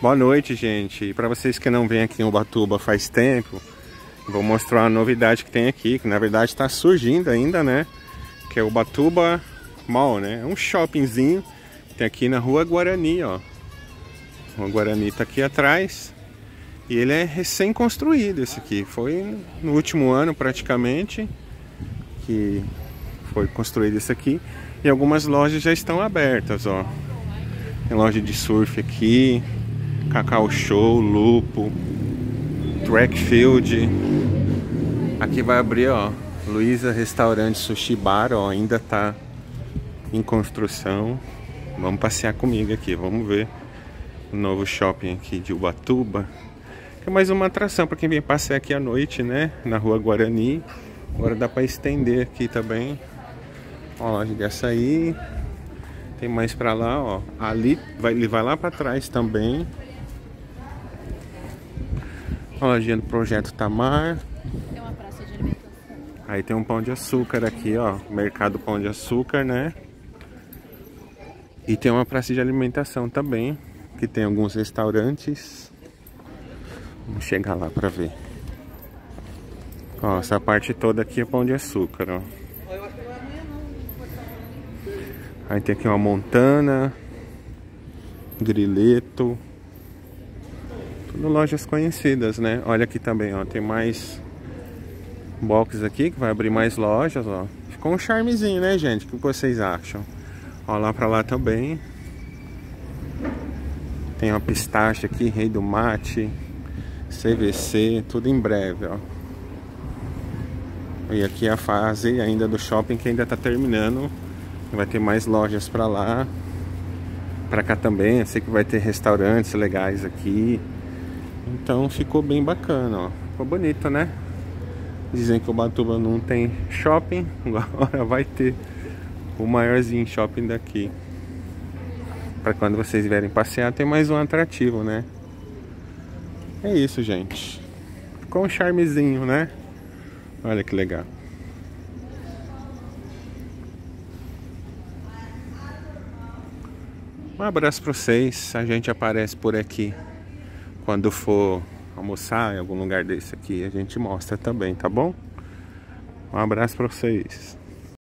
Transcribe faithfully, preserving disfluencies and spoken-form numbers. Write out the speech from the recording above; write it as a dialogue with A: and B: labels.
A: Boa noite, gente. E para vocês que não vêm aqui em Ubatuba faz tempo, vou mostrar uma novidade que tem aqui, que na verdade está surgindo ainda, né? Que é o Ubatuba Mall, né? É um shoppingzinho que tem aqui na Rua Guarani, ó. A Rua Guarani tá aqui atrás. E ele é recém-construído, esse aqui. Foi no último ano, praticamente, que foi construído esse aqui. E algumas lojas já estão abertas, ó. Tem loja de surf aqui, Cacau Show, Lupo, Trackfield. Aqui vai abrir, ó, Luísa Restaurante Sushi Bar, ó, ainda tá em construção. Vamos passear comigo aqui, vamos ver o novo shopping aqui de Ubatuba. É mais uma atração para quem vem passear aqui à noite, né? Na Rua Guarani. Agora dá para estender aqui também. Ó, a loja de açaí. Tem mais para lá, ó. Ali vai, ele vai lá para trás também. A lojinha do Projeto Tamar.
B: Tem uma praça de alimentação.
A: Aí tem um Pão de Açúcar aqui, ó. Mercado Pão de Açúcar, né? E tem uma praça de alimentação também, que tem alguns restaurantes. Vamos chegar lá pra ver. Ó, essa parte toda aqui é Pão de Açúcar, ó. Aí tem aqui uma Montana, Grileto. Tudo lojas conhecidas, né? Olha aqui também, ó. Tem mais box aqui, que vai abrir mais lojas, ó. Ficou um charmezinho, né, gente? O que vocês acham? Ó, lá pra lá também. Tem uma Pistache aqui, Rei do Mate, C V C, tudo em breve, ó. E aqui é a fase ainda do shopping que ainda tá terminando. Vai ter mais lojas pra lá. Pra cá também, eu sei que vai ter restaurantes legais aqui. Então ficou bem bacana, ó. Ficou bonito, né? Dizem que o Ubatuba não tem shopping, agora vai ter o maiorzinho shopping daqui. Pra quando vocês vierem passear, tem mais um atrativo, né? É isso, gente. Ficou um charmezinho, né? Olha que legal. Um abraço pra vocês. A gente aparece por aqui quando for almoçar em algum lugar desse aqui. A gente mostra também, tá bom? Um abraço pra vocês.